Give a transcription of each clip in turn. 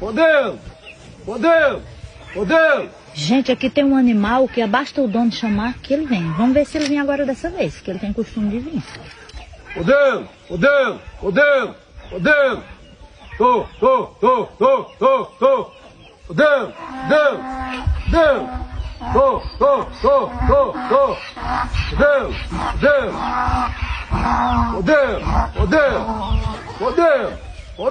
Modelo! Modelo! Modelo! Gente, aqui tem um animal que basta o dono chamar que ele vem. Vamos ver se ele vem agora dessa vez, que ele tem costume de vir. Modelo! Modelo! Modelo! Modelo! Tô! Modelo! Modelo! Modelo! Tô! Modelo! Modelo! Modelo!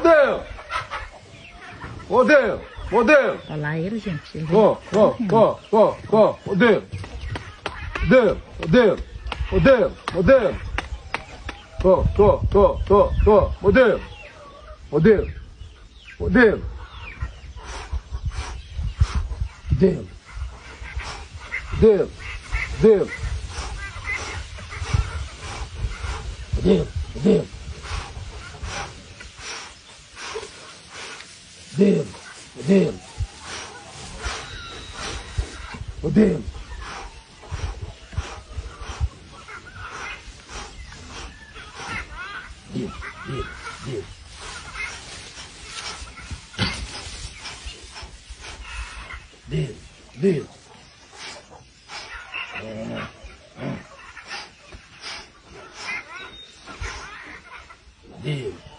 Modelo! Olha lá ele, gente. Ele Modelo! Modelo! Deus.